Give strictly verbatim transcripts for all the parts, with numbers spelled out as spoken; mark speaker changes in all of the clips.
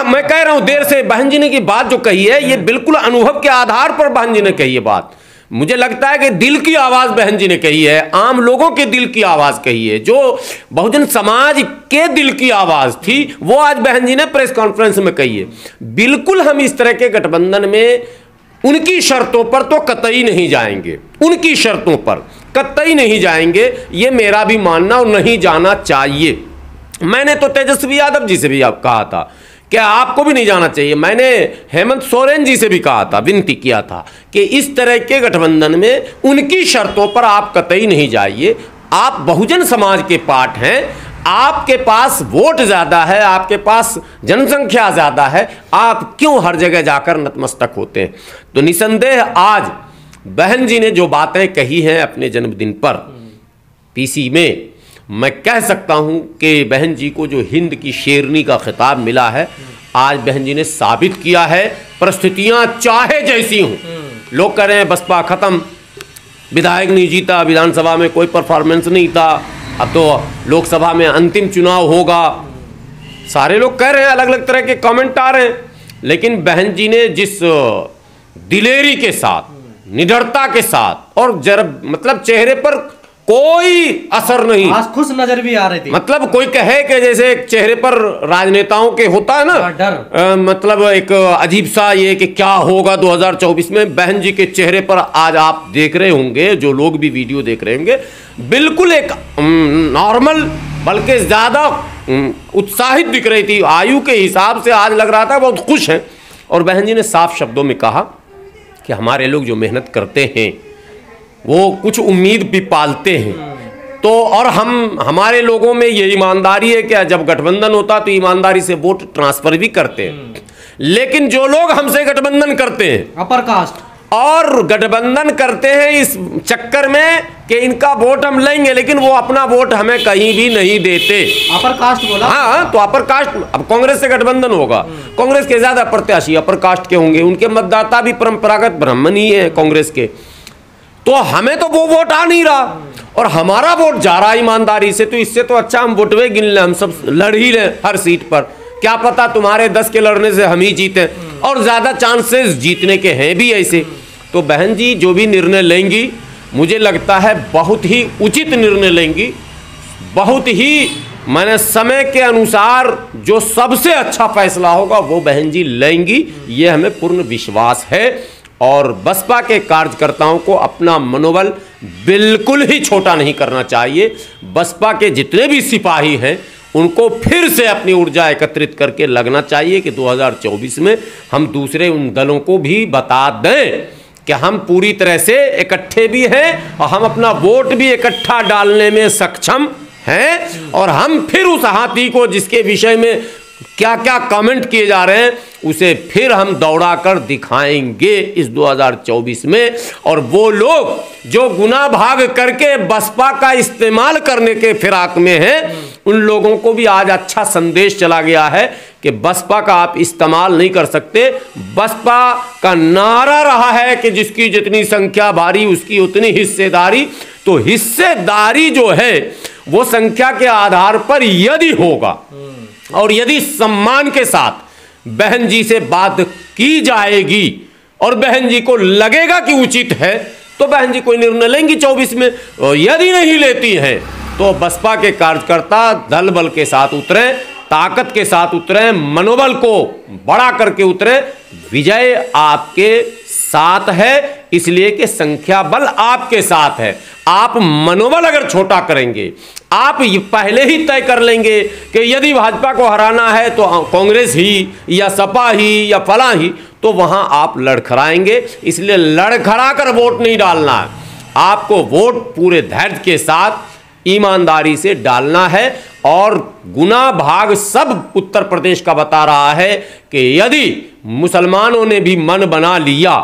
Speaker 1: हाँ, मैं कह रहा हूं देर से बहन जी ने की बात जो कही है ये बिल्कुल अनुभव के आधार पर बहन जी ने कही है बात। मुझे लगता है कि दिल की आवाज बहन जी ने कही है, आम लोगों के दिल की आवाज कही है, जो बहुजन समाज के दिल की आवाज थी वो आज बहन जी ने प्रेस कॉन्फ्रेंस में कही है। बिल्कुल हम इस तरह के गठबंधन में उनकी शर्तों पर तो कतई नहीं जाएंगे, उनकी शर्तों पर कतई नहीं जाएंगे, ये मेरा भी मानना और नहीं जाना चाहिए। मैंने तो तेजस्वी यादव जी से भी आप कहा था कि आपको भी नहीं जाना चाहिए। मैंने हेमंत सोरेन जी से भी कहा था, विनती किया था कि इस तरह के गठबंधन में उनकी शर्तों पर आप कतई नहीं जाइए। आप बहुजन समाज के पार्ट हैं, आपके पास वोट ज्यादा है, आपके पास जनसंख्या ज्यादा है, आप क्यों हर जगह जाकर नतमस्तक होते हैं। तो निसंदेह आज बहन जी ने जो बातें कही हैं अपने जन्मदिन पर पीसी में, मैं कह सकता हूं कि बहन जी को जो हिंद की शेरनी का खिताब मिला है आज बहन जी ने साबित किया है। परिस्थितियां चाहे जैसी हों, लोग कह रहे हैं बसपा खत्म, विधायक नहीं जीता, विधानसभा में कोई परफॉर्मेंस नहीं था, अब तो लोकसभा में अंतिम चुनाव होगा, सारे लोग कह रहे हैं, अलग अलग तरह के कमेंट आ रहे हैं। लेकिन बहन जी ने जिस दिलेरी के साथ, निडरता के साथ और जरा मतलब चेहरे पर कोई असर नहीं,
Speaker 2: आज खुश नजर भी आ रही थी।
Speaker 1: मतलब कोई कहे कि जैसे चेहरे पर राजनेताओं के होता है ना
Speaker 2: डर,
Speaker 1: आ, मतलब एक अजीब सा ये कि क्या होगा दो हज़ार चौबीस में, बहन जी के चेहरे पर आज आप देख रहे होंगे, जो लोग भी वीडियो देख रहे होंगे, बिल्कुल एक नॉर्मल बल्कि ज्यादा उत्साहित दिख रही थी। आयु के हिसाब से आज लग रहा था बहुत खुश हैं। और बहन जी ने साफ शब्दों में कहा कि हमारे लोग जो मेहनत करते हैं वो कुछ उम्मीद भी पालते हैं, तो और हम हमारे लोगों में ये ईमानदारी है कि जब गठबंधन होता तो ईमानदारी से वोट ट्रांसफर भी करते हैं। लेकिन जो लोग हमसे गठबंधन करते हैं,
Speaker 2: अपर कास्ट,
Speaker 1: और गठबंधन करते हैं इस चक्कर में कि इनका वोट हम लेंगे, लेकिन वो अपना वोट हमें कहीं भी नहीं देते।
Speaker 2: अपर कास्ट बोला,
Speaker 1: हाँ, तो अपर कास्ट, अब कांग्रेस से गठबंधन होगा, कांग्रेस के ज्यादा प्रत्याशी अपर कास्ट के होंगे, उनके मतदाता भी परंपरागत ब्राह्मण ही है कांग्रेस के, तो हमें तो वो वोट आ नहीं रहा और हमारा वोट जा रहा ईमानदारी से। तो इससे तो अच्छा हम वोटवे गिन लें, हम सब लड़ ही लें हर सीट पर, क्या पता तुम्हारे दस के लड़ने से हम ही जीते, और ज्यादा चांसेस जीतने के हैं भी ऐसे। तो बहन जी जो भी निर्णय लेंगी मुझे लगता है बहुत ही उचित निर्णय लेंगी, बहुत ही मैंने समय के अनुसार जो सबसे अच्छा फैसला होगा वो बहन जी लेंगी, ये हमें पूर्ण विश्वास है। और बसपा के कार्यकर्ताओं को अपना मनोबल बिल्कुल ही छोटा नहीं करना चाहिए। बसपा के जितने भी सिपाही हैं उनको फिर से अपनी ऊर्जा एकत्रित करके लगना चाहिए कि दो हज़ार चौबीस में हम दूसरे उन दलों को भी बता दें कि हम पूरी तरह से इकट्ठे भी हैं और हम अपना वोट भी इकट्ठा डालने में सक्षम हैं, और हम फिर उस हाथी को जिसके विषय में क्या क्या कमेंट किए जा रहे हैं उसे फिर हम दौड़ा कर दिखाएंगे इस दो हज़ार चौबीस में। और वो लोग जो गुना भाग करके बसपा का इस्तेमाल करने के फिराक में हैं, उन लोगों को भी आज अच्छा संदेश चला गया है कि बसपा का आप इस्तेमाल नहीं कर सकते। बसपा का नारा रहा है कि जिसकी जितनी संख्या भारी उसकी उतनी हिस्सेदारी, तो हिस्सेदारी जो है वो संख्या के आधार पर यदि होगा और यदि सम्मान के साथ बहन जी से बात की जाएगी और बहन जी को लगेगा कि उचित है, तो बहन जी कोई निर्णय लेंगी चौबीस में। और यदि नहीं लेती हैं तो बसपा के कार्यकर्ता दल बल के साथ उतरे, ताकत के साथ उतरे, मनोबल को बड़ा करके उतरे। विजय आपके साथ है, इसलिए कि संख्या बल आपके साथ है। आप मनोबल अगर छोटा करेंगे, आप ये पहले ही तय कर लेंगे कि यदि भाजपा को हराना है तो कांग्रेस ही या सपा ही या फला ही, तो वहां आप लड़खड़ाएंगे। इसलिए लड़खड़ा कर वोट नहीं डालना है, आपको वोट पूरे धैर्य के साथ ईमानदारी से डालना है। और गुना भाग सब उत्तर प्रदेश का बता रहा है कि यदि मुसलमानों ने भी मन बना लिया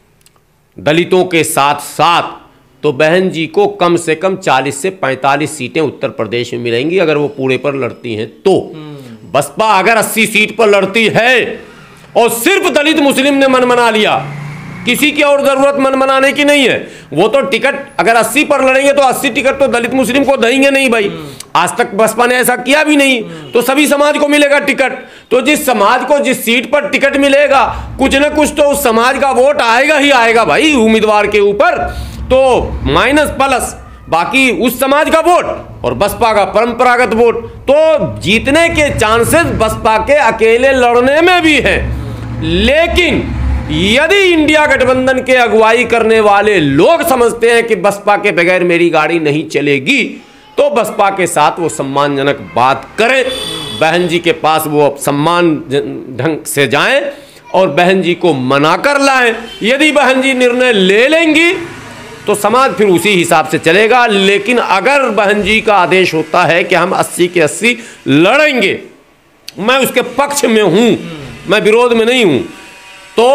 Speaker 1: दलितों के साथ साथ, तो बहन जी को कम से कम चालीस से पैंतालीस सीटें उत्तर प्रदेश में मिलेंगी अगर वो पूरे पर लड़ती हैं तो। बसपा अगर अस्सी सीट पर लड़ती है और सिर्फ दलित मुस्लिम ने मन बना लिया, किसी की और जरूरत मन बनाने की नहीं है, वो तो टिकट अगर अस्सी पर लड़ेंगे तो अस्सी टिकट तो दलित मुस्लिम को देंगे नहीं भाई। आज तक बसपा ने ऐसा किया भी नहीं। तो सभी समाज को मिलेगा टिकट, तो जिस समाज को जिस सीट पर टिकट मिलेगा कुछ न कुछ तो उस समाज का वोट आएगा ही आएगा भाई उम्मीदवार के ऊपर। तो माइनस प्लस बाकी उस समाज का वोट और बसपा का परंपरागत वोट, तो जीतने के चांसेस बसपा के अकेले लड़ने में भी हैं। लेकिन यदि इंडिया गठबंधन के अगुवाई करने वाले लोग समझते हैं कि बसपा के बगैर मेरी गाड़ी नहीं चलेगी, तो बसपा के साथ वो सम्मानजनक बात करें, बहन जी के पास वो सम्मान ढंग से जाएं और बहन जी को मनाकर लाएं। यदि बहन जी निर्णय ले लेंगी तो समाज फिर उसी हिसाब से चलेगा। लेकिन अगर बहन जी का आदेश होता है कि हम अस्सी के अस्सी लड़ेंगे, मैं उसके पक्ष में हूं, मैं विरोध में नहीं हूं, तो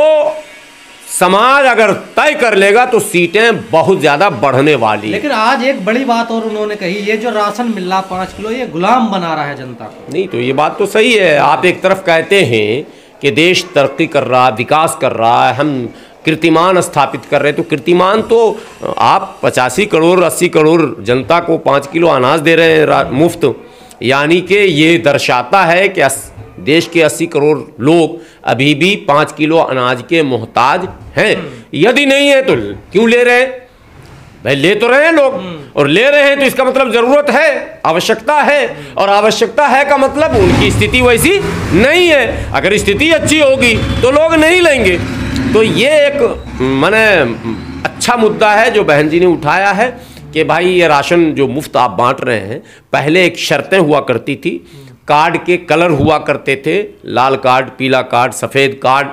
Speaker 1: समाज अगर तय कर लेगा तो सीटें बहुत ज्यादा बढ़ने वाली।
Speaker 2: लेकिन आज एक बड़ी बात और उन्होंने कही, ये जो राशन मिल रहा पाँच किलो ये गुलाम बना रहा है जनता को।
Speaker 1: नहीं तो ये बात तो सही है। आप एक तरफ कहते हैं कि देश तरक्की कर रहा है, विकास कर रहा है, हम कीर्तिमान स्थापित कर रहे हैं, तो कीर्तिमान तो आप पचासी करोड़ अस्सी करोड़ जनता को पाँच किलो अनाज दे रहे हैं मुफ्त, यानी कि ये दर्शाता है कि देश के अस्सी करोड़ लोग अभी भी पाँच किलो अनाज के मोहताज हैं। यदि नहीं है तो क्यों ले रहे हैं भाई? ले तो रहे हैं लोग, और ले रहे हैं तो इसका मतलब जरूरत है, आवश्यकता है, और आवश्यकता है का मतलब उनकी स्थिति वैसी नहीं है। अगर स्थिति अच्छी होगी तो लोग नहीं लेंगे। तो ये एक माने अच्छा मुद्दा है जो बहन जी ने उठाया है कि भाई ये राशन जो मुफ्त आप बांट रहे हैं, पहले एक शर्तें हुआ करती थी, कार्ड के कलर हुआ करते थे, लाल कार्ड, पीला कार्ड, सफ़ेद card,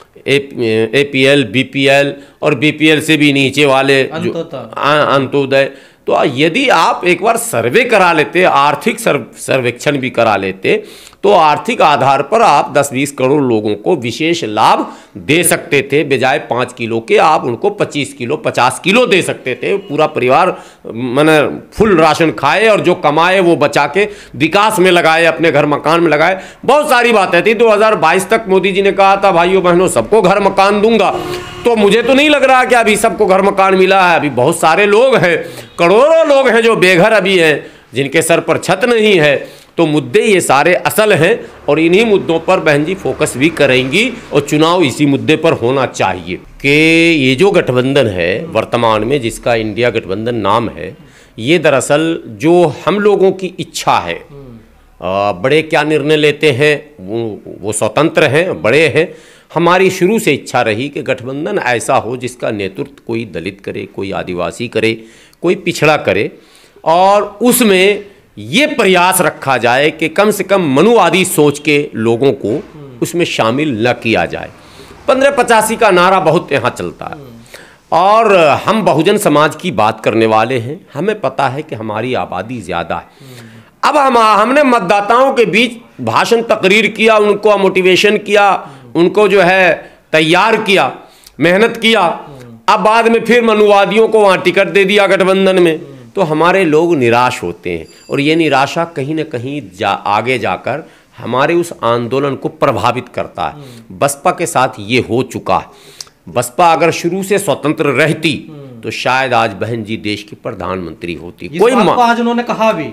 Speaker 1: A P L, B P L और बी पी एल से भी नीचे वाले जो अंत्योदय। तो यदि आप एक बार सर्वे करा लेते, आर्थिक सर्वेक्षण भी करा लेते, तो आर्थिक आधार पर आप दस बीस करोड़ लोगों को विशेष लाभ दे सकते थे। बजाय पाँच किलो के आप उनको पच्चीस किलो पचास किलो दे सकते थे। पूरा परिवार माने फुल राशन खाए और जो कमाए वो बचा के विकास में लगाए, अपने घर मकान में लगाए। बहुत सारी बातें थी। दो हज़ार बाईस तक मोदी जी ने कहा था भाइयों बहनों सबको घर मकान दूंगा, तो मुझे तो नहीं लग रहा कि अभी सबको घर मकान मिला है। अभी बहुत सारे लोग हैं, करोड़ों लोग हैं जो बेघर अभी हैं, जिनके सर पर छत नहीं है। तो मुद्दे ये सारे असल हैं और इन्हीं मुद्दों पर बहन जी फोकस भी करेंगी और चुनाव इसी मुद्दे पर होना चाहिए कि ये जो गठबंधन है वर्तमान में, जिसका इंडिया गठबंधन नाम है, ये दरअसल जो हम लोगों की इच्छा है, आ, बड़े क्या निर्णय लेते हैं वो, वो स्वतंत्र हैं, बड़े हैं। हमारी शुरू से इच्छा रही कि गठबंधन ऐसा हो जिसका नेतृत्व कोई दलित करे, कोई आदिवासी करे, कोई पिछड़ा करे, और उसमें ये प्रयास रखा जाए कि कम से कम मनुवादी सोच के लोगों को उसमें शामिल न किया जाए। पंद्रह पचासी का नारा बहुत यहाँ चलता है, और हम बहुजन समाज की बात करने वाले हैं। हमें पता है कि हमारी आबादी ज़्यादा है। अब हम हमने मतदाताओं के बीच भाषण तकरीर किया, उनको मोटिवेशन किया, उनको जो है तैयार किया, मेहनत किया। अब बाद में फिर मनुवादियों को वहाँ टिकट दे दिया गठबंधन में, तो हमारे लोग निराश होते हैं, और ये निराशा कहीं ना कहीं जा आगे जाकर हमारे उस आंदोलन को प्रभावित करता है। बसपा के साथ ये हो चुका है। बसपा अगर शुरू से स्वतंत्र रहती तो शायद आज बहन जी देश की प्रधानमंत्री होती।
Speaker 2: कोई आज उन्होंने कहा भी